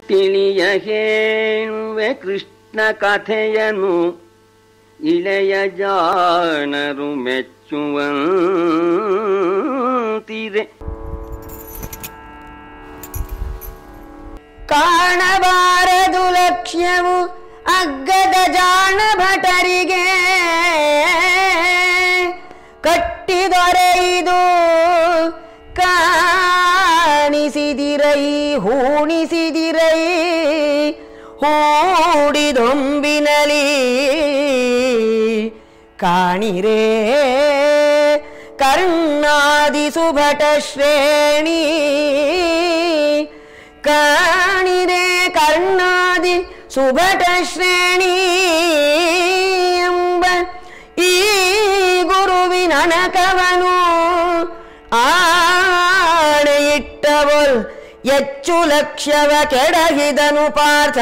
ತಿಳಿಯ ಹೇಳುವೆ ಕೃಷ್ಣ ಕಥೆಯನು ಇಳೆಯ ಜಾಣರು ಮೆಚ್ಚುವಂತಿರೆ. ಕಾಣಬಾರದು ಲಕ್ಷ್ಯವು ಅಗ್ಗದ ಜಾಣ ಭಟರಿಗೆ, ಕಟ್ಟಿದೊರೆಯಿದು ಕಾಣಿಸಿದಿರೈ ಹೂಣಿಸಿದಿರೈ ಹೂಡಿದೊಂಬಿನಲಿ ಕಾಣಿರೇ ಕರ್ಣಾದಿ ಸುಭಟ ಶ್ರೇಣಿ, ಕಾಣಿರೆ ಕರ್ಣಾದಿ ಸುಭಟ ಶ್ರೇಣಿ ಎಂಬ ಈ ಗುರುವಿನ ನಕವನು ಆಣೆಯಿಟ್ಟವಲ್ ಹೆಚ್ಚು ಲಕ್ಷ್ಯವ ಕೆಡಹಿದನು ಪಾರ್ಥ.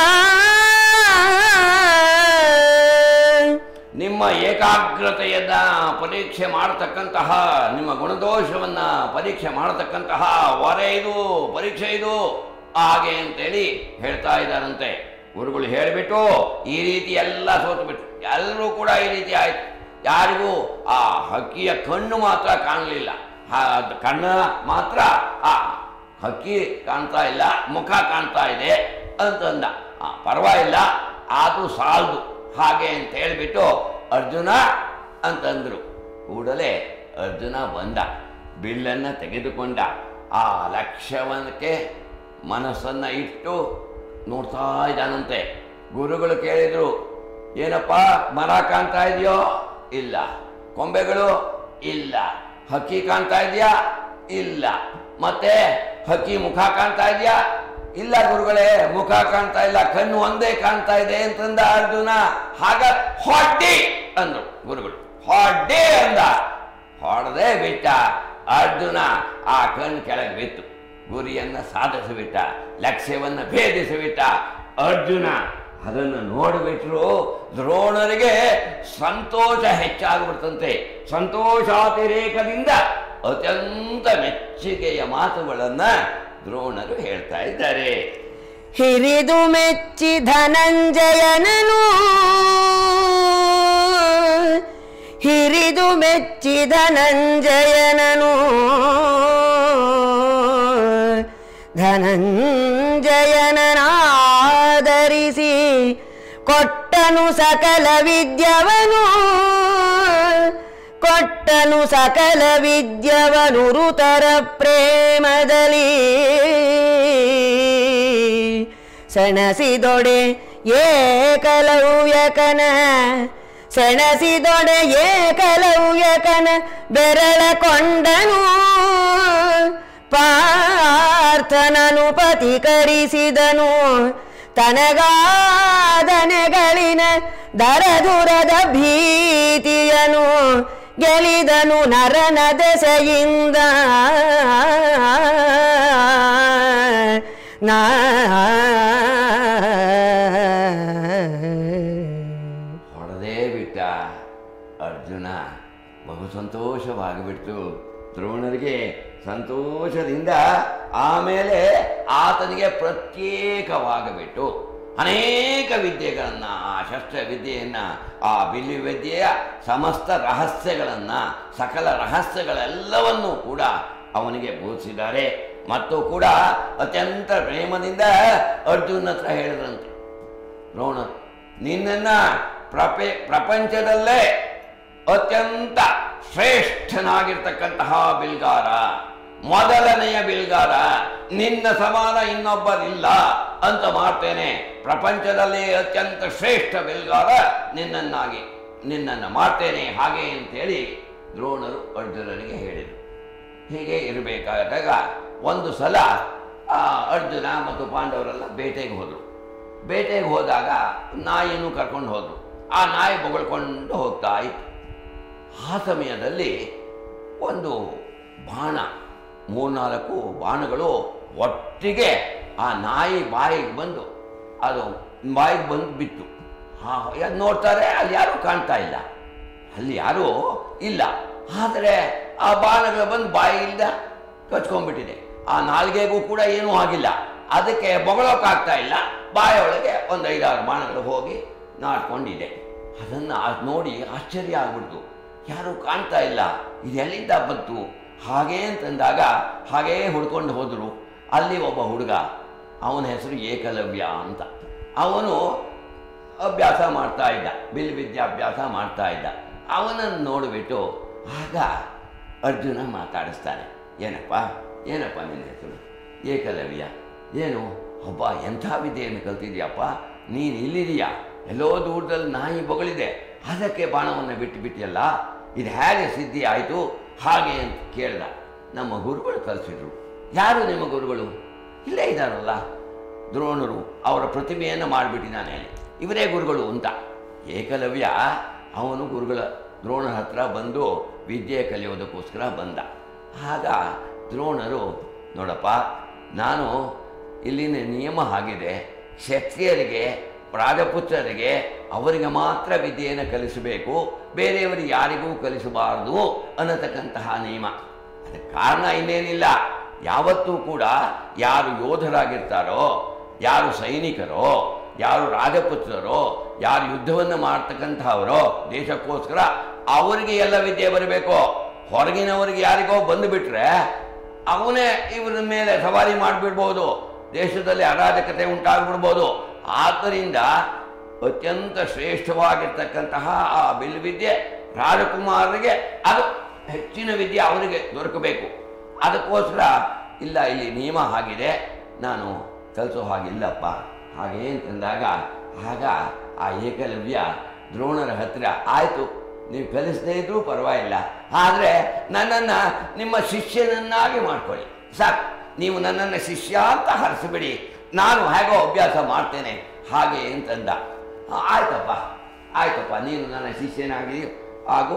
ನಿಮ್ಮ ಏಕಾಗ್ರತೆಯನ್ನ ಪರೀಕ್ಷೆ ಮಾಡತಕ್ಕಂತಹ, ನಿಮ್ಮ ಗುಣದೋಷವನ್ನ ಪರೀಕ್ಷೆ ಮಾಡತಕ್ಕಂತಹ ವರ ಇದು, ಪರೀಕ್ಷೆ ಇದು ಹಾಗೆ ಅಂತೇಳಿ ಹೇಳ್ತಾ ಇದ್ದಾರಂತೆ. ಗುರುಗಳು ಹೇಳಿಬಿಟ್ಟು ಈ ರೀತಿ ಎಲ್ಲ ಸೋತು ಬಿಟ್ಟು ಎಲ್ಲರೂ ಕೂಡ ಈ ರೀತಿ ಆಯ್ತು. ಯಾರಿಗೂ ಆ ಹಕ್ಕಿಯ ಕಣ್ಣು ಮಾತ್ರ ಕಾಣಲಿಲ್ಲ, ಕಣ್ಣ ಮಾತ್ರ ಆ ಹಕ್ಕಿ ಕಾಣ್ತಾ ಇಲ್ಲ, ಮುಖ ಕಾಣ್ತಾ ಇದೆ ಅಂತಂದ. ಪರವಾಗಿಲ್ಲ, ಅದು ಸಾಲದು ಹಾಗೆ ಅಂತ ಹೇಳಿಬಿಟ್ಟು ಅರ್ಜುನ ಅಂತಂದ್ರು. ಕೂಡಲೇ ಅರ್ಜುನ ಬಂದ, ಬಿಲ್ಲನ್ನು ತೆಗೆದುಕೊಂಡ, ಆ ಲಕ್ಷ್ಯವಕ್ಕೆ ಮನಸ್ಸನ್ನು ಇಟ್ಟು ನೋಡ್ತಾ ಇದ್ದಾನಂತೆ. ಗುರುಗಳು ಕೇಳಿದ್ರು, ಏನಪ್ಪ ಮರ ಕಾಣ್ತಾ ಇದೆಯೋ? ಇಲ್ಲ. ಕೊಂಬೆಗಳು? ಇಲ್ಲ. ಹಕ್ಕಿ ಕಾಣ್ತಾ ಇದೆಯಾ? ಇಲ್ಲ. ಮತ್ತೆ ಹಕ್ಕಿ ಮುಖ ಕಾಣ್ತಾ ಇದೆಯಾ? ಇಲ್ಲ ಗುರುಗಳೇ, ಮುಖ ಕಾಣ್ತಾ ಇಲ್ಲ, ಕಣ್ಣು ಒಂದೇ ಕಾಣ್ತಾ ಇದೆ ಅಂತಂದ ಅರ್ಜುನ. ಹಾಗ ಹೊಡ್ಡಿ ಅಂದ್ರು ಗುರುಗಳು. ಹೊಡ್ಡಿ ಅಂದ, ಹೊಡೆದೇ ಬಿಟ್ಟ ಅರ್ಜುನ. ಆ ಕಣ್ಣು ಕೆಳಗೆ ಬಿತ್ತು, ಗುರಿಯನ್ನ ಸಾಧಿಸಿಬಿಟ್ಟ, ಲಕ್ಷ್ಯವನ್ನ ಭೇದಿಸಿಬಿಟ್ಟ ಅರ್ಜುನ. ಅದನ್ನು ನೋಡಿಬಿಟ್ರು ದ್ರೋಣರಿಗೆ ಸಂತೋಷ ಹೆಚ್ಚಾಗ್ಬಿಡ್ತಂತೆ. ಸಂತೋಷಾತಿರೇಕದಿಂದ ಅತ್ಯಂತ ಮೆಚ್ಚುಗೆಯ ಮಾತುಗಳನ್ನ ದ್ರೋಣರು ಹೇಳ್ತಾ ಇದ್ದಾರೆ. ಹಿರಿದು ಮೆಚ್ಚಿ ಧನಂಜಯನನು, ಹಿರಿದು ಮೆಚ್ಚಿ ಧನಂಜಯನನು, ಧನಂಜಯನನಾದರಿಸಿ ಕೊಟ್ಟನು ಸಕಲ ವಿದ್ಯವನು, ಕೊಟ್ಟನು ಸಕಲ ವಿದ್ಯವನು ಋತರ ಪ್ರೇಮದಲ್ಲಿ. ಸೆಣಸಿದೊಡೆ ಏಕಲವ್ಯಕನ, ಸೆಣಸಿದೊಡೆ ಏಕಲವ್ಯಕನ ಬೆರಳ ಕೊಂಡನು. ಪಾರ್ಥನನು ಪತಿಕರಿಸಿದನು, ತನಗಾದನೆಗಳಿನ ದರದುರದ ಭೀತಿಯನು ಗೆಲಿದನು ನರನ ದೆಸೆಯಿಂದ. ಹೊಡೆದೇ ಬಿಟ್ಟ ಅರ್ಜುನ. ಬಹು ಸಂತೋಷವಾಗಿಬಿಡ್ತು ದ್ರೋಣರಿಗೆ. ಸಂತೋಷದಿಂದ ಆಮೇಲೆ ಆತನಿಗೆ ಪ್ರತ್ಯೇಕವಾಗಿಬಿಟ್ಟು ಅನೇಕ ವಿದ್ಯೆಗಳನ್ನು, ಆ ಶಸ್ತ್ರ ವಿದ್ಯೆಯನ್ನು, ಆ ಬಿಲ್ಲು ವಿದ್ಯೆಯ ಸಮಸ್ತ ರಹಸ್ಯಗಳನ್ನು, ಸಕಲ ರಹಸ್ಯಗಳೆಲ್ಲವನ್ನೂ ಕೂಡ ಅವನಿಗೆ ಬೋಧಿಸಿದ್ದಾರೆ. ಮತ್ತು ಕೂಡ ಅತ್ಯಂತ ಪ್ರೇಮದಿಂದ ಅರ್ಜುನ ಹತ್ರ ಹೇಳಿದ್ರಂತೆ, ದ್ರೋಣರು ನಿನ್ನನ್ನು ಪ್ರಪಂಚದಲ್ಲೇ ಅತ್ಯಂತ ಶ್ರೇಷ್ಠನಾಗಿರ್ತಕ್ಕಂತಹ ಬಿಲ್ಗಾರ, ಮೊದಲನೆಯ ಬಿಲ್ಗಾರ, ನಿನ್ನ ಸಮಾನ ಇನ್ನೊಬ್ಬರಿಲ್ಲ ಅಂತ ಮಾಡ್ತೇನೆ. ಪ್ರಪಂಚದಲ್ಲಿ ಅತ್ಯಂತ ಶ್ರೇಷ್ಠ ಬಿಲ್ಗಾರ ನಿನ್ನನ್ನು ಮಾಡ್ತೇನೆ ಹಾಗೆ ಅಂತೇಳಿ ದ್ರೋಣರು ಅರ್ಜುನನಿಗೆ ಹೇಳಿದರು. ಹೀಗೆ ಇರಬೇಕಾದಾಗ ಒಂದು ಸಲ ಅರ್ಜುನ ಮತ್ತು ಪಾಂಡವರೆಲ್ಲ ಬೇಟೆಗೆ ಹೋದರು. ಬೇಟೆಗೆ ಹೋದಾಗ ನಾಯಿನೂ ಕರ್ಕೊಂಡು ಹೋದರು. ಆ ನಾಯಿ ಬೊಗಳ್ಕೊಂಡು ಹೋಗ್ತಾ ಇತ್ತು. ಆ ಸಮಯದಲ್ಲಿ ಒಂದು ಬಾಣ, 3-4 ಬಾಣಗಳು ಒಟ್ಟಿಗೆ ಆ ನಾಯಿ ಬಾಯಿಗೆ ಬಂದು ಅದು ಬಾಯಿಗೆ ಬಂದು ಬಿತ್ತು. ಅದು ನೋಡ್ತಾರೆ, ಅಲ್ಲಿ ಯಾರೂ ಕಾಣ್ತಾ ಇಲ್ಲ, ಅಲ್ಲಿ ಯಾರೂ ಇಲ್ಲ. ಆದರೆ ಆ ಬಾಣಗಳು ಬಂದು ಬಾಯಿಯಿಂದ ಕಚ್ಕೊಂಡ್ಬಿಟ್ಟಿದೆ. ಆ ನಾಲ್ಗೆಗೂ ಕೂಡ ಏನೂ ಆಗಿಲ್ಲ. ಅದಕ್ಕೆ ಬೊಗಳೋಕ್ಕಾಗ್ತಾ ಇಲ್ಲ. ಬಾಯೊಳಗೆ ಒಂದು 5-6 ಬಾಣಗಳು ಹೋಗಿ ನಾಡ್ಕೊಂಡಿದೆ. ಅದನ್ನು ನೋಡಿ ಆಶ್ಚರ್ಯ ಆಗ್ಬಿಡ್ತು. ಯಾರೂ ಕಾಣ್ತಾ ಇಲ್ಲ, ಇದು ಎಲ್ಲಿಂದ ಬಂತು ಹಾಗೇ ಅಂತಂದಾಗ ಹಾಗೇ ಹುಡ್ಕೊಂಡು ಹೋದರು. ಅಲ್ಲಿ ಒಬ್ಬ ಹುಡುಗ, ಅವನ ಹೆಸರು ಏಕಲವ್ಯ ಅಂತ. ಅವನು ಅಭ್ಯಾಸ ಮಾಡ್ತಾ ಇದ್ದ, ಬಿಲ್ ವಿದ್ಯಾಭ್ಯಾಸ ಮಾಡ್ತಾ ಇದ್ದ. ಅವನನ್ನು ನೋಡಿಬಿಟ್ಟು ಆಗ ಅರ್ಜುನ ಮಾತಾಡಿಸ್ತಾನೆ. ಏನಪ್ಪ ನಿನ್ನ ಹೆಸರು? ಏಕಲವ್ಯ. ಏನು ಒಬ್ಬ ಎಂಥ ವಿದ್ಯೆಯನ್ನು ಕಲ್ತಿದ್ಯಪ್ಪ, ನೀನು ಇಲ್ಲಿದೆಯಾ? ಎಲ್ಲೋ ದೂರದಲ್ಲಿ ನಾಯಿ ಬೊಗಳಿದೆ, ಅದಕ್ಕೆ ಬಾಣವನ್ನು ಬಿಟ್ಟಿಯಲ್ಲ, ಇದು ಹೇಗೆ ಸಿದ್ಧಿ ಆಯಿತು ಹಾಗೆ ಅಂತ ಕೇಳ್ದ. ನಮ್ಮ ಗುರುಗಳು ಕಲಿಸಿದ್ರು. ಯಾರು ನಿಮ್ಮ ಗುರುಗಳು? ಇಲ್ಲೇ ಇದ್ದಾರಲ್ಲ ದ್ರೋಣರು, ಅವರ ಪ್ರತಿಮೆಯನ್ನು ಮಾಡಿಬಿಟ್ಟಿದ್ದಾನೆ, ಇವರೇ ಗುರುಗಳು ಅಂತ. ಏಕಲವ್ಯ ಅವನು ಗುರುಗಳ ದ್ರೋಣರ ಹತ್ರ ಬಂದು ವಿದ್ಯೆ ಕಲಿಯೋದಕ್ಕೋಸ್ಕರ ಬಂದ. ಆಗ ದ್ರೋಣರು, ನೋಡಪ್ಪ, ನಾನು ಇಲ್ಲಿನ ನಿಯಮ ಆಗಿದೆ, ಕ್ಷತ್ರಿಯರಿಗೆ ರಾಜಪುತ್ರರಿಗೆ ಅವರಿಗೆ ಮಾತ್ರ ವಿದ್ಯೆಯನ್ನು ಕಲಿಸಬೇಕು, ಬೇರೆಯವರಿಗೆ ಯಾರಿಗೂ ಕಲಿಸಬಾರದು ಅನ್ನತಕ್ಕಂತಹ ನಿಯಮ. ಅದಕ್ಕೆ ಕಾರಣ ಇನ್ನೇನಿಲ್ಲ, ಯಾವತ್ತೂ ಕೂಡ ಯಾರು ಯೋಧರಾಗಿರ್ತಾರೋ, ಯಾರು ಸೈನಿಕರೋ, ಯಾರು ರಾಜಪುತ್ರರೋ, ಯಾರು ಯುದ್ಧವನ್ನು ಮಾಡ್ತಕ್ಕಂಥವರೋ ದೇಶಕ್ಕೋಸ್ಕರ, ಅವರಿಗೆ ಎಲ್ಲ ವಿದ್ಯೆ ಬರಬೇಕು. ಹೊರಗಿನವರಿಗೆ ಯಾರಿಗೋ ಬಂದುಬಿಟ್ರೆ ಅವನೇ ಇವರ ಮೇಲೆ ಸವಾರಿ ಮಾಡಿಬಿಡ್ಬೋದು, ದೇಶದಲ್ಲಿ ಅರಾಜಕತೆ ಉಂಟಾಗ್ಬಿಡ್ಬೋದು. ಆದ್ದರಿಂದ ಅತ್ಯಂತ ಶ್ರೇಷ್ಠವಾಗಿರ್ತಕ್ಕಂತಹ ಆ ಬಿಲ್ವಿದ್ಯೆ ರಾಜಕುಮಾರರಿಗೆ, ಅದು ಹೆಚ್ಚಿನ ವಿದ್ಯೆ ಅವರಿಗೆ ದೊರಕಬೇಕು. ಅದಕ್ಕೋಸ್ಕರ ಇಲ್ಲ, ಇಲ್ಲಿ ನಿಯಮ ಆಗಿದೆ, ನಾನು ಕಲಿಸೋ ಹಾಗಿಲ್ಲಪ್ಪ ಹಾಗೆ ಅಂತಂದಾಗ ಆಗ ಆ ಏಕಲವ್ಯ ದ್ರೋಣರ ಹತ್ತಿರ, ಆಯಿತು ನೀವು ಕಲಿಸದೇ ಇದ್ರೂ ಪರವಾಗಿಲ್ಲ, ಆದರೆ ನನ್ನನ್ನು ನಿಮ್ಮ ಶಿಷ್ಯನನ್ನಾಗಿ ಮಾಡ್ಕೊಳ್ಳಿ ಸಾಕು, ನೀವು ನನ್ನನ್ನು ಶಿಷ್ಯ ಅಂತ ಹರಿಸಿಬಿಡಿ, ನಾನು ಹೇಗೋ ಅಭ್ಯಾಸ ಮಾಡ್ತೇನೆ ಹಾಗೆ ಅಂತಂದ. ಆಯ್ತಪ್ಪ ನೀನು ನನ್ನ ಶಿಷ್ಯನಾಗಿ ಹಾಗೂ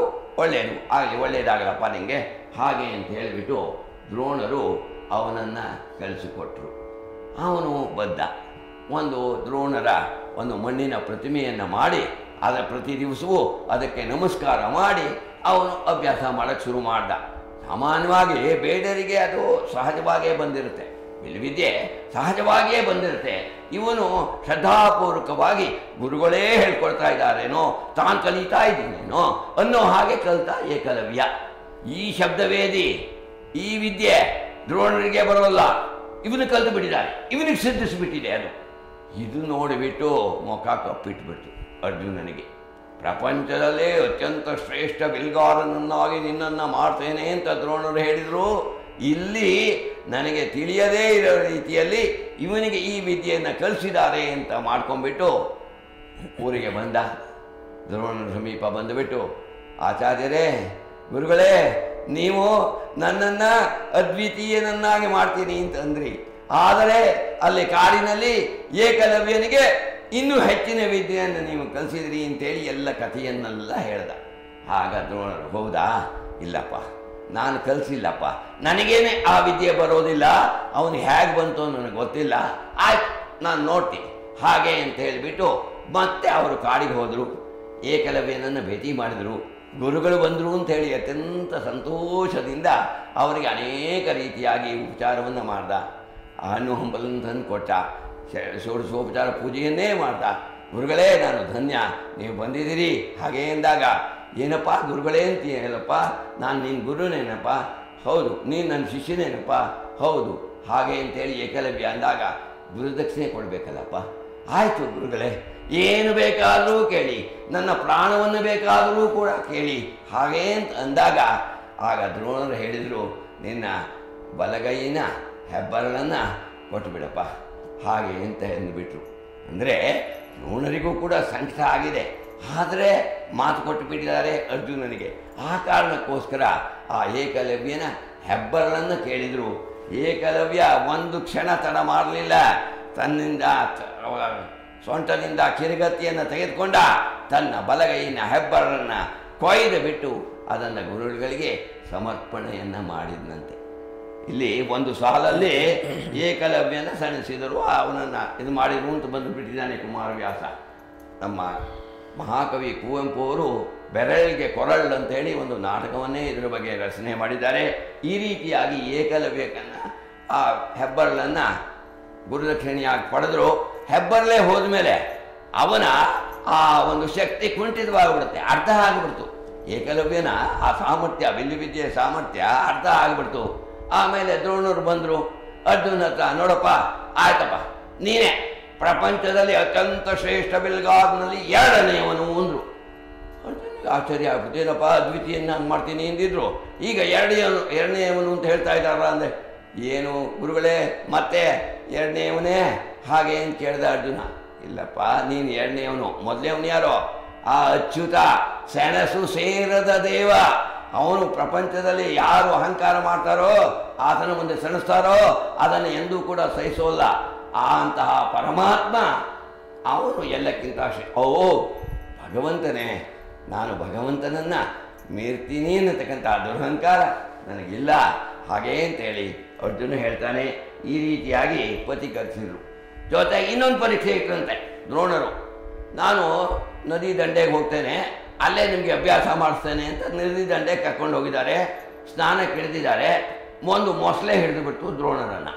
ಒಳ್ಳೆಯದಾಗಲಪ್ಪ ನಿಮಗೆ ಹಾಗೆ ಅಂತ ಹೇಳಿಬಿಟ್ಟು ದ್ರೋಣರು ಅವನನ್ನು ಕಲಿಸಿಕೊಟ್ರು. ಅವನು ಬದ್ದ. ಒಂದು ದ್ರೋಣರ ಒಂದು ಮಣ್ಣಿನ ಪ್ರತಿಮೆಯನ್ನು ಮಾಡಿ ಅದರ ಪ್ರತಿ ದಿವಸವೂ ಅದಕ್ಕೆ ನಮಸ್ಕಾರ ಮಾಡಿ ಅವನು ಅಭ್ಯಾಸ ಮಾಡೋಕ್ಕೆ ಶುರು ಮಾಡ್ದ. ಸಾಮಾನ್ಯವಾಗಿ ಬೇಡರಿಗೆ ಅದು ಸಹಜವಾಗಿಯೇ ಬಂದಿರುತ್ತೆ, ವಿದ್ಯೆ ಸಹಜವಾಗಿಯೇ ಬಂದಿರುತ್ತೆ. ಇವನು ಶ್ರದ್ಧಾಪೂರ್ವಕವಾಗಿ ಗುರುಗಳೇ ಹೇಳ್ಕೊಳ್ತಾ ಇದ್ದಾರೇನೋ, ತಾನು ಕಲಿತಾ ಇದ್ದೀನೇನೋ ಅನ್ನೋ ಹಾಗೆ ಕಲಿತ ಏಕಲವ್ಯ. ಈ ಶಬ್ದವೇದಿ, ಈ ವಿದ್ಯೆ ದ್ರೋಣರಿಗೆ ಬರೋಲ್ಲ, ಇವನು ಕಲಿತು ಬಿಟ್ಟಿದ್ದಾರೆ, ಇವನಿಗೆ ಸಿದ್ಧಿಸಿಬಿಟ್ಟಿದೆ ಅದು. ಇದು ನೋಡಿಬಿಟ್ಟು ಮುಖ ಕಪ್ಪಿಟ್ಬಿಡ್ತು ಅರ್ಜುನನಿಗೆ. ಪ್ರಪಂಚದಲ್ಲೇ ಅತ್ಯಂತ ಶ್ರೇಷ್ಠ ಬಿಲ್ಗಾರನನ್ನಾಗಿ ನಿನ್ನನ್ನು ಮಾಡ್ತೇನೆ ಅಂತ ದ್ರೋಣರು ಹೇಳಿದರು. ಇಲ್ಲಿ ನನಗೆ ತಿಳಿಯದೇ ಇರೋ ರೀತಿಯಲ್ಲಿ ಇವನಿಗೆ ಈ ವಿದ್ಯೆಯನ್ನು ಕಲಿಸಿದ್ದಾರೆ ಅಂತ ಮಾಡ್ಕೊಂಡ್ಬಿಟ್ಟು ಊರಿಗೆ ಬಂದ. ದ್ರೋಣರ ಸಮೀಪ ಬಂದುಬಿಟ್ಟು, ಆಚಾರ್ಯರೇ, ಗುರುಗಳೇ, ನೀವು ನನ್ನನ್ನು ಅದ್ವಿತೀಯನನ್ನಾಗಿ ಮಾಡ್ತೀನಿ ಅಂತಂದ್ರಿ, ಆದರೆ ಅಲ್ಲಿ ಕಾಡಿನಲ್ಲಿ ಏಕಲವ್ಯನಿಗೆ ಇನ್ನೂ ಹೆಚ್ಚಿನ ವಿದ್ಯೆಯನ್ನು ನೀವು ಕಲಿಸಿದ್ರಿ ಅಂತೇಳಿ ಎಲ್ಲ ಕಥೆಯನ್ನೆಲ್ಲ ಹೇಳ್ದ. ಆಗ ದ್ರೋಣರು, ಹೌದಾ? ಇಲ್ಲಪ್ಪ, ನಾನು ಕಲಿಸಿಲ್ಲಪ್ಪ, ನನಗೇನೆ ಆ ವಿದ್ಯೆ ಬರೋದಿಲ್ಲ, ಅವನು ಹೇಗೆ ಬಂತು ನನಗೆ ಗೊತ್ತಿಲ್ಲ, ಆಯ್ತು ನಾನು ನೋಡ್ತೀನಿ ಹಾಗೆ ಅಂತ ಹೇಳಿಬಿಟ್ಟು ಮತ್ತೆ ಅವರು ಕಾಡಿಗೆ ಹೋದರು. ಏಕಲವ್ಯನನ್ನು ಭೇಟಿ ಮಾಡಿದರು. ಗುರುಗಳು ಬಂದರು ಅಂಥೇಳಿ ಅತ್ಯಂತ ಸಂತೋಷದಿಂದ ಅವರಿಗೆ ಅನೇಕ ರೀತಿಯಾಗಿ ಉಪಚಾರವನ್ನು ಮಾಡ್ದ. ಹಣ್ಣು ಹಂಪಲನ್ನು ತಂದು ಕೊಟ್ಟ, ಷೋಡಶೋಪಚಾರ ಪೂಜೆಯನ್ನೇ ಮಾಡ್ದ. ಗುರುಗಳೇ, ನಾನು ಧನ್ಯ, ನೀವು ಬಂದಿದ್ದೀರಿ ಹಾಗೆ ಎಂದಾಗ, ಏನಪ್ಪ ಗುರುಗಳೇ ಅಂತೀಯಲ್ಲಪ್ಪ, ನಾನು ನಿನ್ನ ಗುರುನೇನಪ್ಪ? ಹೌದು. ನೀನು ನನ್ನ ಶಿಷ್ಯನೇನಪ್ಪ? ಹೌದು. ಹಾಗೆ ಅಂತೇಳಿ ಏಕಲವ್ಯ ಅಂದಾಗ, ಗುರುದಕ್ಷಿಣೆ ಕೊಡಬೇಕಲ್ಲಪ್ಪ. ಆಯಿತು ಗುರುಗಳೇ, ಏನು ಬೇಕಾದರೂ ಕೇಳಿ, ನನ್ನ ಪ್ರಾಣವನ್ನು ಬೇಕಾದರೂ ಕೂಡ ಕೇಳಿ ಹಾಗೆ ಅಂತ ಅಂದಾಗ, ಆಗ ದ್ರೋಣರು ಹೇಳಿದರು, ನಿನ್ನ ಬಲಗೈಯಿನ ಹೆಬ್ಬರಳನ್ನು ಕೊಟ್ಟು ಬಿಡಪ್ಪ ಹಾಗೆ ಅಂತ ಎಂದುಬಿಟ್ರು. ಅಂದರೆ ದ್ರೋಣರಿಗೂ ಕೂಡ ಸಂಕಟ ಆಗಿದೆ, ಆದರೆ ಮಾತು ಕೊಟ್ಟು ಬಿಟ್ಟಿದ್ದಾರೆ ಅರ್ಜುನನಿಗೆ. ಆ ಕಾರಣಕ್ಕೋಸ್ಕರ ಆ ಏಕಲವ್ಯನ ಹೆಬ್ಬರಳನ್ನು ಕೇಳಿದರು. ಏಕಲವ್ಯ ಒಂದು ಕ್ಷಣ ತಡ ಮಾಡಲಿಲ್ಲ. ತನ್ನಿಂದ ಸೊಂಟದಿಂದ ಕಿರುಗತ್ತಿಯನ್ನು ತೆಗೆದುಕೊಂಡ, ತನ್ನ ಬಲಗೈಯಿನ ಹೆಬ್ಬರಳನ್ನು ಕೊಯ್ದು ಬಿಟ್ಟು ಅದನ್ನು ಗುರುಗಳಿಗೆ ಸಮರ್ಪಣೆಯನ್ನು ಮಾಡಿದಂತೆ. ಇಲ್ಲಿ ಒಂದು ಸಾಲಲ್ಲಿ ಏಕಲವ್ಯನ ಸಣಿಸಿದರು, ಅವನನ್ನು ಇದು ಮಾಡಿದರು ಅಂತ ಬಂದು ಬಿಟ್ಟಿದ್ದಾನೆ ಕುಮಾರವ್ಯಾಸ. ನಮ್ಮ ಮಹಾಕವಿ ಕುವೆಂಪು ಅವರು ಬೆರಳಿಗೆ ಕೊರಳ್ ಅಂತೇಳಿ ಒಂದು ನಾಟಕವನ್ನೇ ಇದರ ಬಗ್ಗೆ ರಚನೆ ಮಾಡಿದ್ದಾರೆ. ಈ ರೀತಿಯಾಗಿ ಏಕಲವ್ಯಕನ್ನು ಆ ಹೆಬ್ಬರಳನ್ನು ಗುರುದಕ್ಷಿಣೆಯಾಗಿ ಪಡೆದ್ರು. ಹೆಬ್ಬರಲೇ ಹೋದ್ಮೇಲೆ ಅವನ ಆ ಒಂದು ಶಕ್ತಿ ಕುಂಠಿತವಾಗಿಬಿಡುತ್ತೆ, ಅರ್ಧ ಆಗಿಬಿಡ್ತು. ಏಕಲವ್ಯನ ಆ ಸಾಮರ್ಥ್ಯ, ಬಿಲ್ಲು ವಿದ್ಯೆಯ ಸಾಮರ್ಥ್ಯ ಅರ್ಧ ಆಗಿಬಿಡ್ತು. ಆಮೇಲೆ ದ್ರೋಣರು ಬಂದರು ಅರ್ಜುನ ಹತ್ರ, ನೋಡಪ್ಪ ಆಯ್ತಪ್ಪ, ನೀನೇ ಪ್ರಪಂಚದಲ್ಲಿ ಅತ್ಯಂತ ಶ್ರೇಷ್ಠ ಬಿಲ್ಗಾರ್ನಲ್ಲಿ ಎರಡನೆಯವನು ಅಂದರು. ಅರ್ಜುನಿಗೆ ಆಶ್ಚರ್ಯ ಆಗ್ಬಿಟ್ಟು, ಏನಪ್ಪ ದ್ವಿತೀಯನ್ನು ನಾನು ಮಾಡ್ತೀನಿ ಎಂದಿದ್ರು, ಈಗ ಎರಡನೆಯವನು ಅಂತ ಹೇಳ್ತಾ ಇದ್ದಾರ ಅಂದರೆ, ಏನು ಗುರುಗಳೇ ಮತ್ತೆ ಎರಡನೆಯವನೇ ಹಾಗೆ ಅಂತ ಕೇಳಿದ ಅರ್ಜುನ. ಇಲ್ಲಪ್ಪ, ನೀನು ಎರಡನೆಯವನು. ಮೊದಲನೇವನು ಯಾರೋ? ಆ ಅಚ್ಯುತ, ಸೆಣಸು ಸೇರದ ದೇವ. ಅವನು ಪ್ರಪಂಚದಲ್ಲಿ ಯಾರು ಅಹಂಕಾರ ಮಾಡ್ತಾರೋ, ಆತನ ಮುಂದೆ ಸೆಣಸ್ತಾರೋ ಅದನ್ನು ಎಂದೂ ಕೂಡ ಸಹಿಸೋಲ್ಲ. ಅಂತಹ ಪರಮಾತ್ಮ ಅವನು ಎಲ್ಲಕ್ಕಿಂತ ಓ ಭಗವಂತನೇ, ನಾನು ಭಗವಂತನನ್ನು ಮೀರ್ತೀನಿ ಅನ್ನತಕ್ಕಂಥ ದುರಹಂಕಾರ ನನಗಿಲ್ಲ ಹಾಗೇ ಅಂತೇಳಿ ಅರ್ಜುನ ಹೇಳ್ತಾನೆ. ಈ ರೀತಿಯಾಗಿ ಪ್ರತಿಕರಿಸಿದ್ರು. ಜೊತೆಗೆ ಇನ್ನೊಂದು ಪರೀಕ್ಷೆ ಇಟ್ಟರಂತೆ ದ್ರೋಣರು. ನಾನು ನದಿ ದಂಡೆಗೆ ಹೋಗ್ತೇನೆ, ಅಲ್ಲೇ ನಿಮಗೆ ಅಭ್ಯಾಸ ಮಾಡಿಸ್ತೇನೆ ಅಂತ ನದಿ ದಂಡೆಗೆ ಕರ್ಕೊಂಡು ಹೋಗಿದ್ದಾರೆ. ಸ್ನಾನಕ್ಕೆ ಹಿಡಿದಿದ್ದಾರೆ. ಒಂದು ಮೊಸಳೆ ಹಿಡಿದುಬಿಟ್ಟು ದ್ರೋಣರನ್ನು.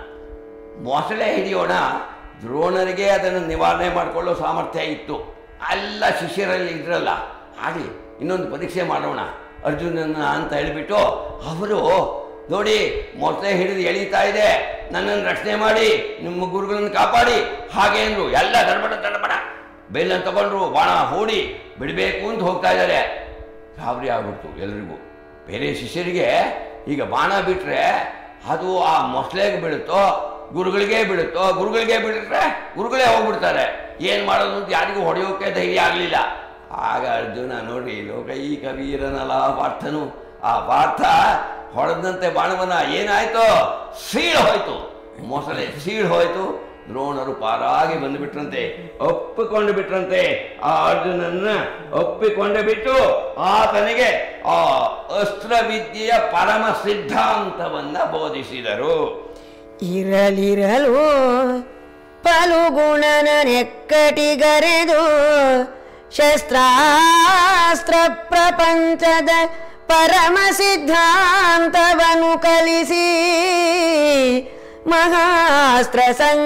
ಮೊಸಳೆ ಹಿಡಿಯೋಣ, ದ್ರೋಣರಿಗೆ ಅದನ್ನು ನಿವಾರಣೆ ಮಾಡಿಕೊಳ್ಳೋ ಸಾಮರ್ಥ್ಯ ಇತ್ತು. ಎಲ್ಲ ಶಿಷ್ಯರಲ್ಲಿ ಇದ್ರಲ್ಲ, ಹಾಗೆ ಇನ್ನೊಂದು ಪರೀಕ್ಷೆ ಮಾಡೋಣ ಅರ್ಜುನನ ಅಂತ ಹೇಳಿಬಿಟ್ಟು ಅವರು, ನೋಡಿ ಮೊಸಳೆ ಹಿಡಿದು ಎಳೀತಾ ಇದೆ, ನನ್ನನ್ನು ರಕ್ಷಣೆ ಮಾಡಿ, ನಿಮ್ಮ ಗುರುಗಳನ್ನು ಕಾಪಾಡಿ ಹಾಗೆ ಅಂದರು. ಎಲ್ಲ ತಡಬಡ ಬೆಲ್ಲನ್ನು ತಗೊಂಡ್ರು, ಬಾಣ ಹೂಡಿ ಬಿಡಬೇಕು ಅಂತ ಹೋಗ್ತಾ ಇದ್ದಾರೆ. ಗಾಬರಿ ಆಗ್ಬಿಡ್ತು ಎಲ್ರಿಗೂ. ಬೇರೆ ಶಿಷ್ಯರಿಗೆ ಈಗ ಬಾಣ ಬಿಟ್ಟರೆ ಅದು ಆ ಮೊಸಳೆಗೆ ಬೀಳುತ್ತೋ, ಗುರುಗಳಿಗೆ ಬೀಳುತ್ತೋ, ಗುರುಗಳಿಗೆ ಬಿಟ್ಟರೆ ಗುರುಗಳೇ ಹೋಗ್ಬಿಡ್ತಾರೆ. ಏನು ಮಾಡೋದು ಅಂತ ಯಾರಿಗೂ ಹೊಡೆಯೋಕೆ ಧೈರ್ಯ ಆಗಲಿಲ್ಲ. ಆಗ ಅರ್ಜುನ, ನೋಡ್ರಿ ಲೋಕೈಕ ವೀರನಲ್ಲ ಪಾರ್ಥನು, ಆ ಪಾರ್ಥ ಹೊಡೆದಂತೆ ಬಾಣವನ್ನ ಏನಾಯ್ತು, ಸೀಳು ಹೋಯ್ತು. ಮೊಸಳೆ ಸೀಳು ಹೋಯ್ತು. ದ್ರೋಣರು ಪಾರಾಗಿ ಬಂದುಬಿಟ್ರಂತೆ, ಒಪ್ಪಿಕೊಂಡು ಬಿಟ್ರಂತೆ. ಆ ಅರ್ಜುನನ್ನ ಒಪ್ಪಿಕೊಂಡು ಬಿಟ್ಟು ಆತನಿಗೆ ಆ ಅಸ್ತ್ರವಿದ್ಯೆಯ ಪರಮ ಸಿದ್ಧಾಂತವನ್ನ ಬೋಧಿಸಿದರು. ಇರಲಿರಲು ಫಲುಗುಣನ ನೆಕ್ಕಟಿಗರೆದು ಶಸ್ತ್ರಾಸ್ತ್ರ ಪ್ರಪಂಚದ ಪರಮ ಸಿದ್ಧಾಂತವನ್ನು ಕಲಿಸಿ ಮಹಾಸ್ತ್ರ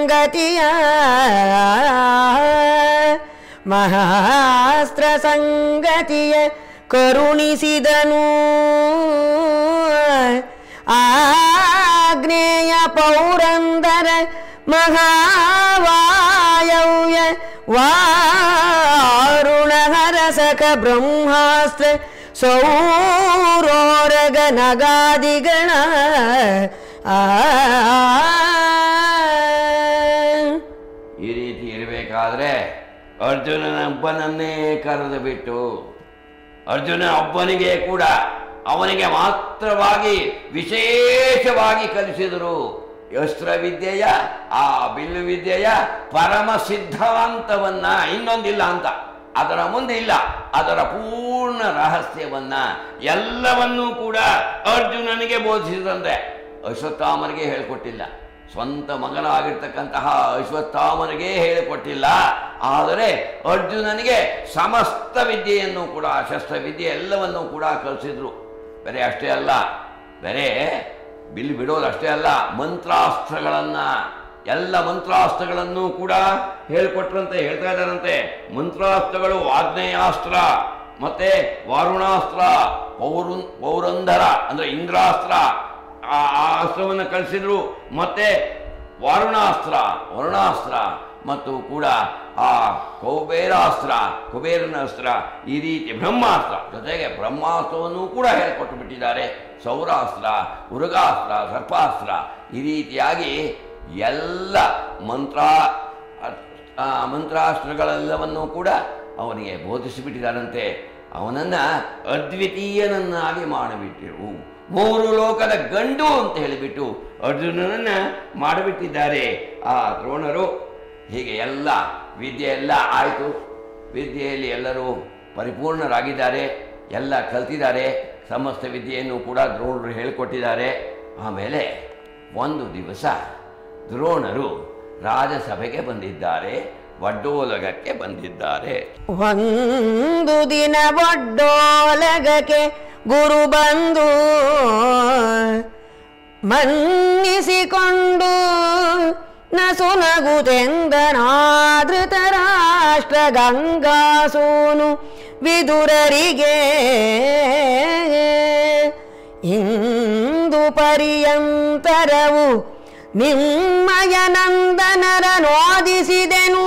ಸಂಗತಿಯ ಕರುಣಿಸಿದನು. ಆಗ್ನೇಯ ಪೌರಂದರ ಮಹಾವಾಯವ್ಯ ವಾರುಣ ಹರಸಕ ಬ್ರಹ್ಮಾಸ್ತ್ರ ಸೌರೋರಗ ನಗಾದಿಗಣ ಈ ರೀತಿ ಇರಬೇಕಾದ್ರೆ ಅರ್ಜುನನೊಬ್ಬನನ್ನೇ ಕರೆದು ಬಿಟ್ಟು, ಅರ್ಜುನ ಒಬ್ಬನಿಗೆ ಕೂಡ ಅವನಿಗೆ ಮಾತ್ರವಾಗಿ ವಿಶೇಷವಾಗಿ ಕಲಿಸಿದರು. ಅಸ್ತ್ರವಿದ್ಯೆಯ ಆ ಬಿಲ್ಲು ವಿದ್ಯೆಯ ಪರಮ ಸಿದ್ಧಾಂತವನ್ನ, ಇನ್ನೊಂದಿಲ್ಲ ಅಂತ, ಅದರ ಮುಂದೆ ಇಲ್ಲ, ಅದರ ಪೂರ್ಣ ರಹಸ್ಯವನ್ನ ಎಲ್ಲವನ್ನೂ ಕೂಡ ಅರ್ಜುನನಿಗೆ ಬೋಧಿಸಿದಂತೆ. ಅಶ್ವತ್ಥಾಮನಿಗೆ ಹೇಳಿಕೊಟ್ಟಿಲ್ಲ, ಸ್ವಂತ ಮಗನಾಗಿರ್ತಕ್ಕಂತಹ ಅಶ್ವತ್ಥಾಮನಿಗೆ ಹೇಳಿಕೊಟ್ಟಿಲ್ಲ. ಆದರೆ ಅರ್ಜುನನಿಗೆ ಸಮಸ್ತ ವಿದ್ಯೆಯನ್ನು ಕೂಡ, ಶಸ್ತ್ರವಿದ್ಯೆ ಎಲ್ಲವನ್ನೂ ಕೂಡ ಕಲಿಸಿದ್ರು. ಬೇರೆ ಅಷ್ಟೇ ಅಲ್ಲ, ಬೇರೆ ಬಿಲ್ಲು ಬಿಡೋದು ಅಷ್ಟೇ ಅಲ್ಲ, ಮಂತ್ರಾಸ್ತ್ರಗಳನ್ನು, ಎಲ್ಲ ಮಂತ್ರಾಸ್ತ್ರಗಳನ್ನು ಕೂಡ ಹೇಳಿಕೊಟ್ರಂತೆ. ಹೇಳ್ತಾ ಇದ್ದಾರಂತೆ, ಮಂತ್ರಾಸ್ತ್ರಗಳು ಆಗ್ನೇಯಾಸ್ತ್ರ, ಮತ್ತೆ ವಾರುಣಾಸ್ತ್ರ, ಪೌರಂಧರ ಅಂದರೆ ಇಂದ್ರಾಸ್ತ್ರ, ಆ ಅಸ್ತ್ರವನ್ನು ಕಲಿಸಿದ್ರು. ಮತ್ತೆ ವರುಣಾಸ್ತ್ರ ಮತ್ತು ಕೂಡ ಆ ಕುಬೇರನ ಅಸ್ತ್ರ, ಈ ರೀತಿ ಬ್ರಹ್ಮಾಸ್ತ್ರ, ಜೊತೆಗೆ ಬ್ರಹ್ಮಾಸ್ತ್ರವನ್ನು ಕೂಡ ಹೇಳಿಕೊಟ್ಟು ಬಿಟ್ಟಿದ್ದಾರೆ. ಸೌರಾಸ್ತ್ರ, ಉರುಗಾಸ್ತ್ರ, ಸರ್ಪಾಸ್ತ್ರ, ಈ ರೀತಿಯಾಗಿ ಎಲ್ಲ ಮಂತ್ರಾಸ್ತ್ರಗಳೆಲ್ಲವನ್ನೂ ಕೂಡ ಅವನಿಗೆ ಬೋಧಿಸಿಬಿಟ್ಟಿದ್ದಾರಂತೆ. ಅವನನ್ನು ಅದ್ವಿತೀಯನನ್ನಾಗಿ ಮಾಡಿಬಿಟ್ಟಿರು. 3 ಲೋಕದ ಗಂಡು ಅಂತ ಹೇಳಿಬಿಟ್ಟು ಅರ್ಜುನನನ್ನು ಮಾಡಿಬಿಟ್ಟಿದ್ದಾರೆ ಆ ದ್ರೋಣರು. ಹೀಗೆ ಎಲ್ಲ ವಿದ್ಯೆ ಎಲ್ಲ ಆಯಿತು. ವಿದ್ಯೆಯಲ್ಲಿ ಎಲ್ಲರೂ ಪರಿಪೂರ್ಣರಾಗಿದ್ದಾರೆ, ಎಲ್ಲ ಕಲ್ತಿದ್ದಾರೆ. ಸಮಸ್ತ ವಿದ್ಯೆಯನ್ನು ಕೂಡ ದ್ರೋಣರು ಹೇಳಿಕೊಟ್ಟಿದ್ದಾರೆ. ಆಮೇಲೆ ಒಂದು ದಿವಸ ದ್ರೋಣರು ರಾಜಸಭೆಗೆ ಬಂದಿದ್ದಾರೆ, ವಡ್ಡೋಲಗಕ್ಕೆ ಬಂದಿದ್ದಾರೆ. ಒಂದು ದಿನ ವಡ್ಡೋಲಗಕ್ಕೆ ಗುರು ಬಂದು ಮನ್ನಿಸಿಕೊಂಡು ನಸುನಗುತೆಂದನಾದೃತರಾಷ್ಟ್ರ ಗಂಗಾಸೂನು ವಿದುರರಿಗೆ ಇಂದು ಪರ್ಯಂತರವು ನಿಮ್ಮಯ ನಂದನರ ನೋದಿಸಿದೆನು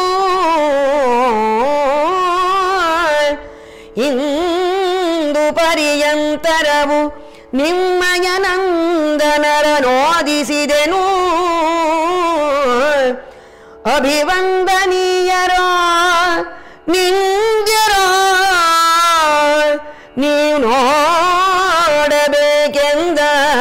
ಇಂದು ಪರ್ಯಂತರವು ನಿಮ್ಮಯ ನಂದನರ ನೋದಿಸಿದೆನು ಅಭಿವಂದನೀಯರೋ ನಿಂಜರೋ ನೀವು ನೋಡಬೇಕೆಂದ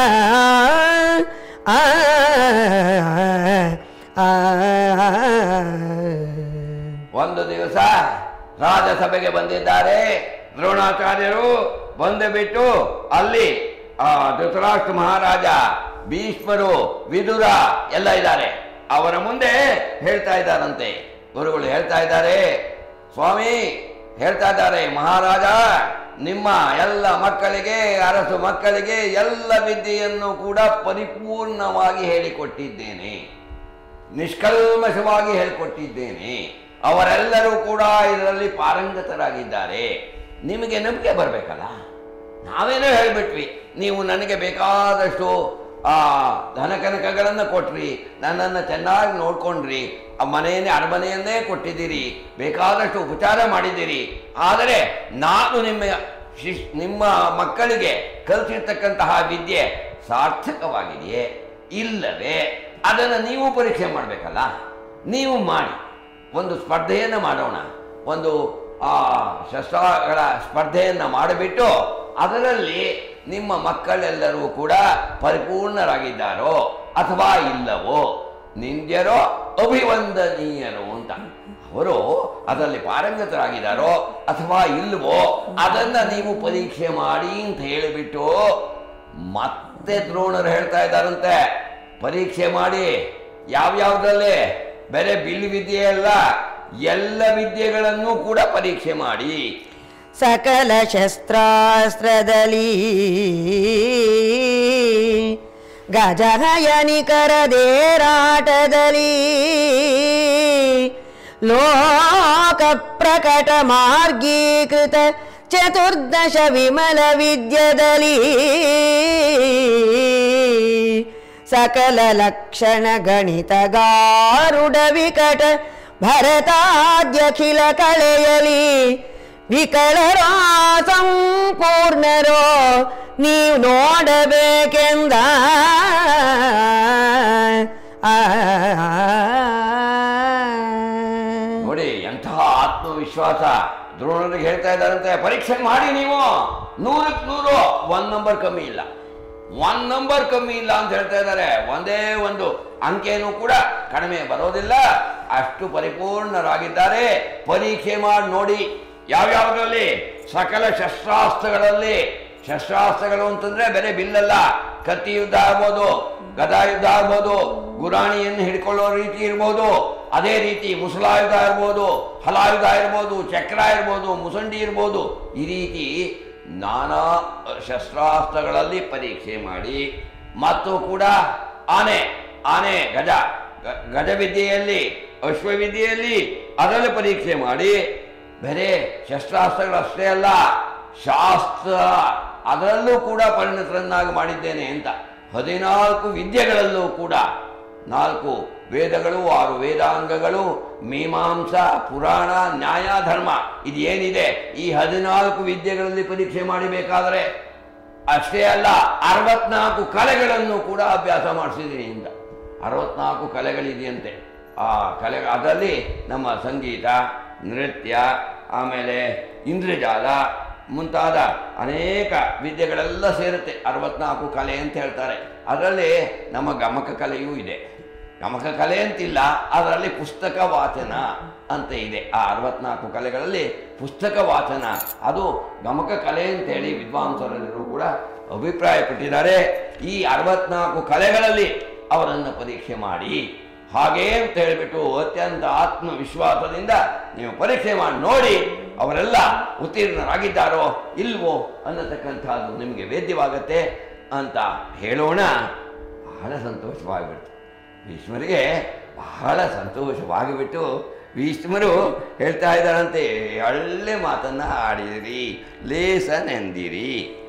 ಒಂದು ದಿವಸ ರಾಜಸಭೆಗೆ ಬಂದಿದ್ದಾರೆ ದ್ರೋಣಾಚಾರ್ಯರು. ಬಂದು ಬಿಟ್ಟು ಅಲ್ಲಿ ಧೃತರಾಷ್ಟ್ರ ಮಹಾರಾಜ, ಭೀಷ್ಮರು, ವಿದುರ ಎಲ್ಲ ಇದ್ದಾರೆ. ಅವರ ಮುಂದೆ ಹೇಳ್ತಾ ಇದ್ದಾರಂತೆ, ಗುರುಗಳು ಹೇಳ್ತಾ ಇದ್ದಾರೆ, ಸ್ವಾಮಿ ಹೇಳ್ತಾ ಇದ್ದಾರೆ, ಮಹಾರಾಜ ನಿಮ್ಮ ಎಲ್ಲ ಮಕ್ಕಳಿಗೆ, ಅರಸು ಮಕ್ಕಳಿಗೆ ಎಲ್ಲ ವಿದ್ಯೆಯನ್ನು ಕೂಡ ಪರಿಪೂರ್ಣವಾಗಿ ಹೇಳಿಕೊಟ್ಟಿದ್ದೇನೆ, ನಿಷ್ಕಲ್ಮಶವಾಗಿ ಹೇಳಿಕೊಟ್ಟಿದ್ದೇನೆ. ಅವರೆಲ್ಲರೂ ಕೂಡ ಇದರಲ್ಲಿ ಪಾರಂಗತರಾಗಿದ್ದಾರೆ. ನಿಮಗೆ ನಂಬಿಕೆ ಬರಬೇಕಲ್ಲ. ನಾವೇನೋ ಹೇಳಿಬಿಟ್ವಿ, ನೀವು ನನಗೆ ಬೇಕಾದಷ್ಟು ಧನಕನಕಗಳನ್ನು ಕೊಟ್ರಿ, ನನ್ನನ್ನು ಚೆನ್ನಾಗಿ ನೋಡ್ಕೊಂಡ್ರಿ, ಮನೆಯನ್ನೇ ಅರಮನೆಯನ್ನೇ ಕೊಟ್ಟಿದ್ದೀರಿ, ಬೇಕಾದಷ್ಟು ಉಪಚಾರ ಮಾಡಿದ್ದೀರಿ. ಆದರೆ ನಾನು ನಿಮ್ಮ ಮಕ್ಕಳಿಗೆ ಕಲಿಸಿರ್ತಕ್ಕಂತಹ ವಿದ್ಯೆ ಸಾರ್ಥಕವಾಗಿದೆಯೇ ಇಲ್ಲವೇ ಅದನ್ನು ನೀವು ಪರೀಕ್ಷೆ ಮಾಡಬೇಕಲ್ಲ. ನೀವು ಮಾಡಿ, ಒಂದು ಸ್ಪರ್ಧೆಯನ್ನು ಮಾಡೋಣ. ಒಂದು ಶಸ್ತ್ರಗಳ ಸ್ಪರ್ಧೆಯನ್ನು ಮಾಡಿಬಿಟ್ಟು ಅದರಲ್ಲಿ ನಿಮ್ಮ ಮಕ್ಕಳೆಲ್ಲರೂ ಕೂಡ ಪರಿಪೂರ್ಣರಾಗಿದ್ದಾರೋ ಅಥವಾ ಇಲ್ಲವೋ, ನಿಂದ್ಯರೋ ಅಭಿವಂದನೀಯರೋ ಅಂತ. ಅವರು ಅದರಲ್ಲಿ ಪಾರಂಗತರಾಗಿದ್ದಾರೋ ಅಥವಾ ಇಲ್ಲವೋ ಅದನ್ನು ನೀವು ಪರೀಕ್ಷೆ ಮಾಡಿ ಅಂತ ಹೇಳಿಬಿಟ್ಟು ಮತ್ತೆ ದ್ರೋಣರು ಹೇಳ್ತಾ ಇದ್ದಾರಂತೆ, ಪರೀಕ್ಷೆ ಮಾಡಿ. ಯಾವ್ಯಾವುದರಲ್ಲಿ? ಬೇರೆ ಬಿಲ್ ವಿದ್ಯೆ ಅಲ್ಲ, ಎಲ್ಲ ವಿದ್ಯೆಗಳನ್ನು ಕೂಡ ಪರೀಕ್ಷೆ ಮಾಡಿ. ಸಕಲ ಶಸ್ತ್ರಾಸ್ತ್ರದಲ್ಲಿ ಗಜಹಯನಿಕರದೇರಾಟದಲ್ಲಿ ಲೋಕ ಪ್ರಕಟ ಮಾರ್ಗೀಕೃತ ಚತುರ್ದಶ ವಿಮಲ ವಿದ್ಯದಲ್ಲಿ ಸಕಲ ಲಕ್ಷಣ ಗಣಿತ ಗಾರುಡ ವಿಕಟ ಭರತಾದ್ಯಖಿಲ ಕಳೆಯಲಿ ವಿಕಲರೋ ಸಂಪೂರ್ಣರೋ ನೀವು ನೋಡಬೇಕೆಂದ ನೋಡಿ ಎಂತಹ ಆತ್ಮವಿಶ್ವಾಸ. ದ್ರೋಣರಿಗೆ ಹೇಳ್ತಾ ಇದ್ದಾರಂತೆ, ಪರೀಕ್ಷೆ ಮಾಡಿ ನೀವು, 100ಕ್ಕೆ 100, 1 ನಂಬರ್ ಕಮ್ಮಿ ಇಲ್ಲ, 1 ನಂಬರ್ ಕಮ್ಮಿ ಇಲ್ಲ ಅಂತ ಹೇಳ್ತಾ ಇದ್ದಾರೆ. ಒಂದೇ ಒಂದು ಅಂಕೆನೂ ಕೂಡ ಕಡಿಮೆ ಬರೋದಿಲ್ಲ, ಅಷ್ಟು ಪರಿಪೂರ್ಣರಾಗಿದ್ದಾರೆ. ಪರೀಕ್ಷೆ ಮಾಡಿ ನೋಡಿ. ಯಾವ್ಯಾವುದರಲ್ಲಿ? ಸಕಲ ಶಸ್ತ್ರಾಸ್ತ್ರಗಳಲ್ಲಿ. ಶಸ್ತ್ರಾಸ್ತ್ರಗಳು ಅಂತಂದ್ರೆ ಬೇರೆ ಬಿಲ್ಲಲ್ಲ, ಕತ್ತಿ ಯುದ್ಧ ಆಗ್ಬೋದು, ಗದಾ ಯುದ್ಧ ಆಗ್ಬೋದು, ಗುರಾಣಿಯನ್ನು ಹಿಡ್ಕೊಳ್ಳೋ ರೀತಿ ಇರ್ಬೋದು, ಅದೇ ರೀತಿ ಮುಸಲಾಯುಧ ಇರ್ಬೋದು, ಹಲಾಯುಧ ಇರ್ಬೋದು, ಚಕ್ರ ಇರ್ಬೋದು, ಮುಸಂಡಿ ಇರ್ಬೋದು, ಈ ರೀತಿ ನಾನಾ ಶಸ್ತ್ರಾಸ್ತ್ರಗಳಲ್ಲಿ ಪರೀಕ್ಷೆ ಮಾಡಿ. ಮತ್ತು ಕೂಡ ಆನೆ ಗಜವಿದ್ಯೆಯಲ್ಲಿ, ಅಶ್ವವಿದ್ಯೆಯಲ್ಲಿ ಅದರಲ್ಲಿ ಪರೀಕ್ಷೆ ಮಾಡಿ. ಬೇರೆ ಶಸ್ತ್ರಾಸ್ತ್ರಗಳಷ್ಟೇ ಅಲ್ಲ, ಶಾಸ್ತ್ರ ಅದರಲ್ಲೂ ಕೂಡ ಪರಿಣತರನ್ನಾಗಿ ಮಾಡಿದ್ದೇನೆ ಅಂತ. 14 ವಿದ್ಯೆಗಳಲ್ಲೂ ಕೂಡ 4 ವೇದಗಳು, 6 ವೇದಾಂಗಗಳು, ಮೀಮಾಂಸಾ, ಪುರಾಣ, ನ್ಯಾಯ, ಧರ್ಮ, ಇದು ಏನಿದೆ ಈ 14 ವಿದ್ಯೆಗಳಲ್ಲಿ ಪರೀಕ್ಷೆ ಮಾಡಬೇಕಾದರೆ ಅಷ್ಟೇ ಅಲ್ಲ, 64 ಕಲೆಗಳನ್ನು ಕೂಡ ಅಭ್ಯಾಸ ಮಾಡಿಸಿದ್ದೀನಿ ಅಂತ. 64 ಕಲೆಗಳಿದೆಯಂತೆ. ಆ ಕಲೆ ಅದರಲ್ಲಿ ನಮ್ಮ ಸಂಗೀತ, ನೃತ್ಯ, ಆಮೇಲೆ ಇಂದ್ರಜಾಲ ಮುಂತಾದ ಅನೇಕ ವಿದ್ಯೆಗಳೆಲ್ಲ ಸೇರುತ್ತೆ. 64 ಕಲೆ ಅಂತ ಹೇಳ್ತಾರೆ. ಅದರಲ್ಲಿ ನಮ್ಮ ಗಮಕ ಕಲೆಯೂ ಇದೆ. ಗಮಕ ಕಲೆ ಅಂತಿಲ್ಲ, ಅದರಲ್ಲಿ ಪುಸ್ತಕ ವಾಚನ ಅಂತ ಇದೆ. ಆ 64 ಕಲೆಗಳಲ್ಲಿ ಪುಸ್ತಕ ವಾಚನ ಅದು ಗಮಕ ಕಲೆ ಅಂತೇಳಿ ವಿದ್ವಾಂಸರೆಲ್ಲರೂ ಕೂಡ ಅಭಿಪ್ರಾಯಪಟ್ಟಿದ್ದಾರೆ. ಈ 64 ಕಲೆಗಳಲ್ಲಿ ಅವರನ್ನು ಪರೀಕ್ಷೆ ಮಾಡಿ. ಹಾಗೇ ಅಂತ ಹೇಳಿಬಿಟ್ಟು ಅತ್ಯಂತ ಆತ್ಮವಿಶ್ವಾಸದಿಂದ ನೀವು ಪರೀಕ್ಷೆ ಮಾಡಿ ನೋಡಿ, ಅವರೆಲ್ಲ ಉತ್ತೀರ್ಣರಾಗಿದ್ದಾರೋ ಇಲ್ವೋ ಅನ್ನತಕ್ಕಂಥದ್ದು ನಿಮಗೆ ವೇದ್ಯವಾಗತ್ತೆ ಅಂತ ಹೇಳೋಣ. ಬಹಳ ಸಂತೋಷವಾಗಿಬಿಡ್ತು. ಭೀಷ್ಮರಿಗೆ ಬಹಳ ಸಂತೋಷವಾಗಿಬಿಟ್ಟು ಭೀಷ್ಮರು ಹೇಳ್ತಾ ಇದ್ದಾರಂತೆ, ಒಳ್ಳೆ ಮಾತನ್ನು ಆಡಿದಿರಿ, ಲೇಸನೆಂದಿರಿ.